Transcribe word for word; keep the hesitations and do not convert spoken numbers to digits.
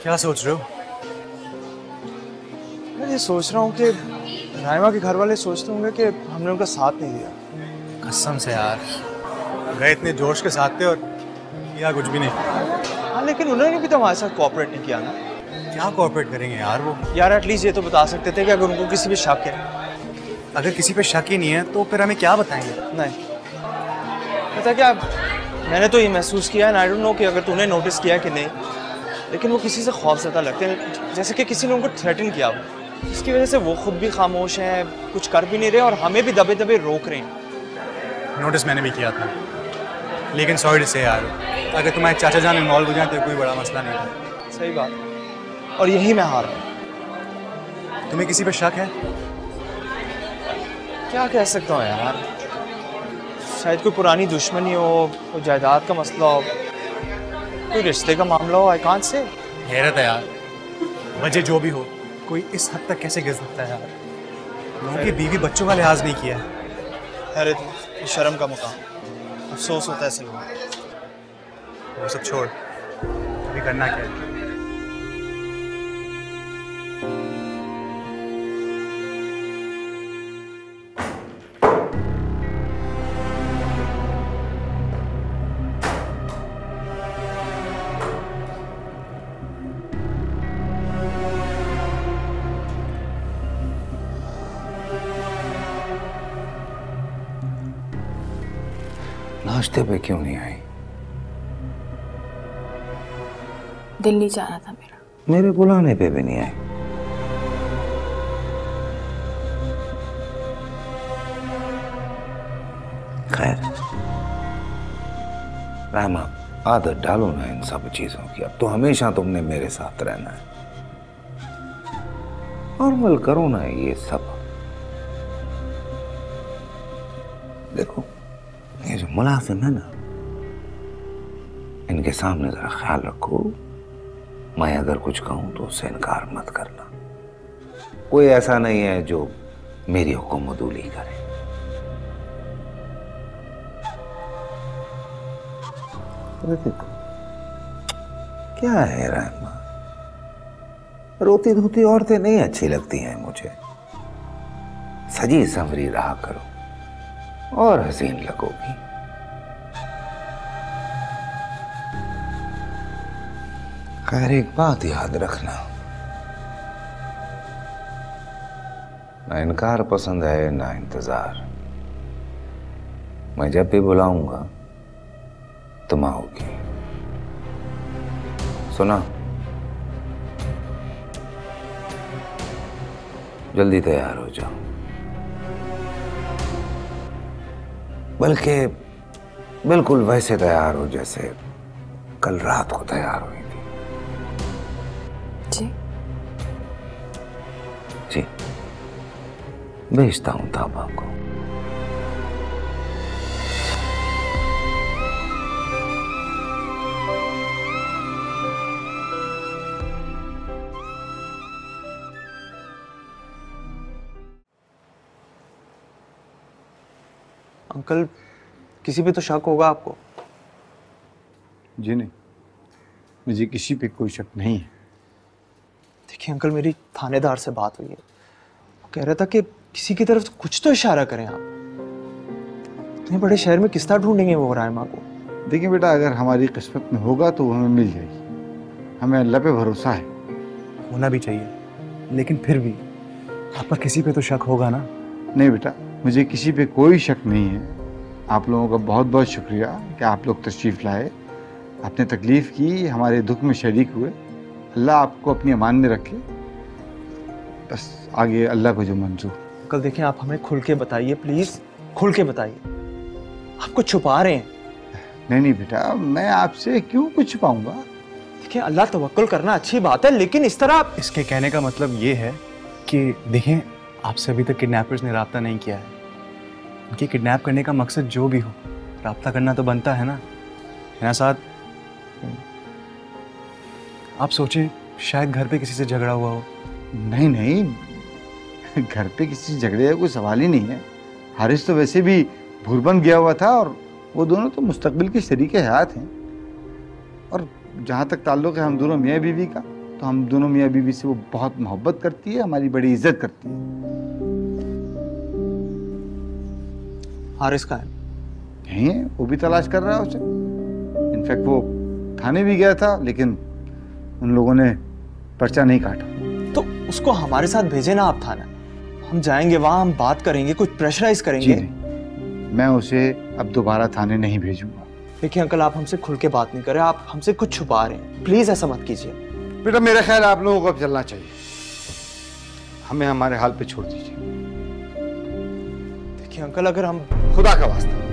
क्या सोच रहे हो? मैं ये सोच रहा हूँ कि राइमा के घर वाले सोचते होंगे कि हमने उनका साथ नहीं दिया। कसम से यार, गए इतने जोश के साथ थे और किया कुछ भी नहीं। हाँ, लेकिन उन्होंने भी तो हमारे साथ कोऑपरेट नहीं किया ना। क्या कोऑपरेट करेंगे यार वो? यार एटलीस्ट ये तो बता सकते थे कि अगर उनको किसी पे शक है। अगर किसी पे शक ही नहीं है तो फिर हमें क्या बताएंगे? नहीं पता क्या, मैंने तो ये महसूस किया है, आई डोंट नो कि अगर तूने नोटिस किया कि नहीं, लेकिन वो किसी से खौफजदा लगते हैं, जैसे कि किसी ने उनको थ्रेटन किया हो। इसकी वजह से वो खुद भी खामोश हैं, कुछ कर भी नहीं रहे और हमें भी दबे दबे रोक रहे हैं। नोटिस मैंने भी किया था, लेकिन सॉरी टू से यार, अगर तुम्हारे चाचा जान इन्वॉल्व हो जाए तो कोई बड़ा मसला नहीं था। सही बात, और यही मैं हार रहा हूँ। तुम्हें किसी पे शक है? क्या कह सकता हूँ यार, शायद कोई पुरानी दुश्मनी हो, कोई जायदाद का मसला हो, कोई रिश्ते का मामला हो। I can't say. हैरत है यार, वजह जो भी हो, कोई इस हद तक कैसे गिर सकता है यार? लोगों की बीवी बच्चों का लिहाज नहीं किया है। हैरत, शर्म का मुकाम, अफसोस होता है ऐसे लोगों को। वो सब छोड़, अभी करना क्या है? नाश्ते पे क्यों नहीं आई? दिल्ली जाना था मेरा। मेरे बुलाने पे भी नहीं आई। खैर रामा, आदत डालो ना इन सब चीजों की। अब तो हमेशा तुमने मेरे साथ रहना है। नॉर्मल करो ना ये सब। देखो ये जो मुलाजिम है ना, इनके सामने जरा ख्याल रखो। मैं अगर कुछ कहूं तो उससे इनकार मत करना। कोई ऐसा नहीं है जो मेरी हुक्मदुली करे। देखो क्या है रहमा, रोती धोती औरतें नहीं अच्छी लगती हैं मुझे। सजी संवरी रहा करो और हसीन लगोगी। खैर एक बात याद रखना, ना इनकार पसंद है ना इंतजार। मैं जब भी बुलाऊंगा तुम आओगी। सुना? जल्दी तैयार हो जाओ, बल्कि बिल्कुल वैसे तैयार हो जैसे कल रात को तैयार हुई थी। जी जी, भेजता हूं ताबा को। अंकल, किसी पे तो शक होगा आपको? जी नहीं, मुझे किसी पे कोई शक नहीं है। देखिए अंकल, मेरी थानेदार से बात हुई है। वो कह रहा था कि किसी की तरफ कुछ तो इशारा करें आप। इतने बड़े शहर में किस तरह ढूंढेंगे वो राइमा को? देखिए बेटा, अगर हमारी किस्मत में होगा तो वो हमें मिल जाएगी। हमें अल्लाह पे भरोसा है। होना भी चाहिए, लेकिन फिर भी आप पर किसी पे तो शक होगा ना? नहीं बेटा, मुझे किसी पे कोई शक नहीं है। आप लोगों का बहुत बहुत शुक्रिया कि आप लोग तशरीफ़ लाए, आपने तकलीफ़ की, हमारे दुख में शरीक हुए। अल्लाह आपको अपनी अमान में रखे। बस आगे अल्लाह को जो मंजूर। अंकल देखिए, आप हमें खुल के बताइए प्लीज, खुल के बताइए। आप कुछ छुपा रहे हैं। नहीं नहीं बेटा, मैं आपसे क्यों कुछ छुपाऊंगा? देखिए, अल्लाह तवक्कुल करना अच्छी बात है, लेकिन इस तरह। इसके कहने का मतलब ये है कि देखें, आपसे अभी तक किडनैपर्स ने राब्ता नहीं किया है। उनके किडनैप करने का मकसद जो भी हो, राब्ता करना तो बनता है ना। है ना साथ? आप सोचें, शायद घर पे किसी से झगड़ा हुआ हो। नहीं नहीं, घर पे किसी से झगड़े का कोई सवाल ही नहीं है। हारिस तो वैसे भी भूरबन गया हुआ था और वो दोनों तो मुस्तकबिल के शरीके हयात हैं। और जहाँ तक ताल्लुक़ है हम दोनों मियाँ बीवी का, तो हम दोनों मियाँ बीवी से वो बहुत मोहब्बत करती है, हमारी बड़ी इज्जत करती है। हारिस कहाँ है? यहीं है, वो भी तलाश कर रहा है उसे। इनफैक्ट वो थाने भी गया था, लेकिन उन लोगों ने पर्चा नहीं काटा। तो उसको हमारे साथ भेजे ना आप थाना, हम जाएंगे वहां, हम बात करेंगे, कुछ प्रेशराइज करेंगे। जी नहीं, मैं उसे अब दोबारा थाने नहीं भेजूंगा। देखिए अंकल, आप हमसे खुल के बात नहीं कर रहे, आप हमसे कुछ छुपा रहे हैं, प्लीज ऐसा मत कीजिए। बेटा मेरा ख्याल आप लोगों को अब चलना चाहिए, हमें हमारे हाल पे छोड़ दीजिए। देखिए अंकल, अगर हम खुदा का वास्ता